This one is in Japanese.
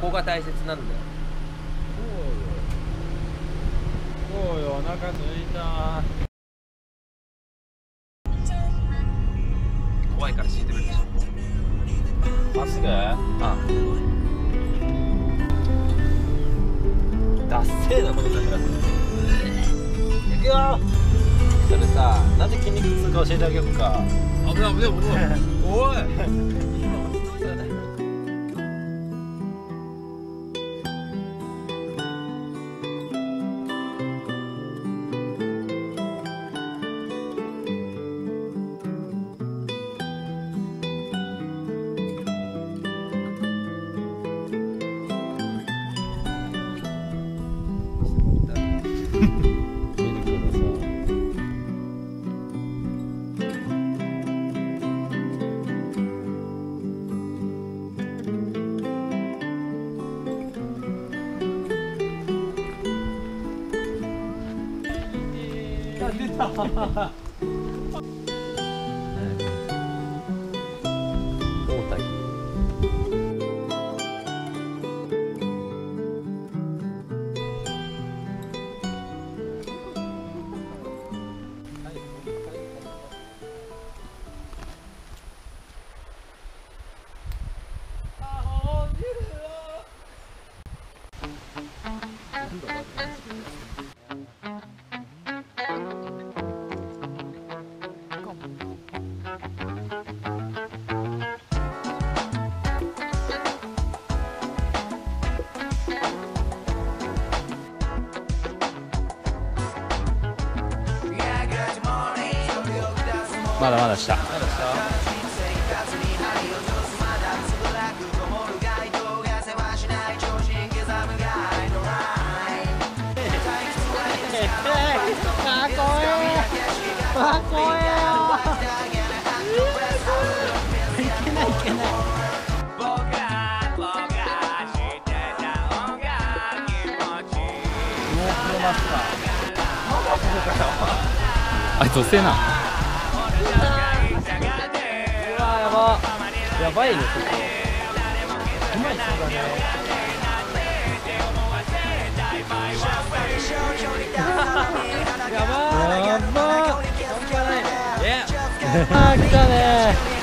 こが大切なんだよ。 そうよ、お腹すいた。 怖いからシートベルトしよまっすぐ？ う。あダッセーなこのサングラス。 行くよ。それさ、なんで筋肉痛か教えてあげようか。 危ない危ない危ない。おい。 見てください。出た。大滝。まだまだ下。あいつ遅えな。やばいね、ここ。うまいそうだね。やばー。やばー。あー、来たねー。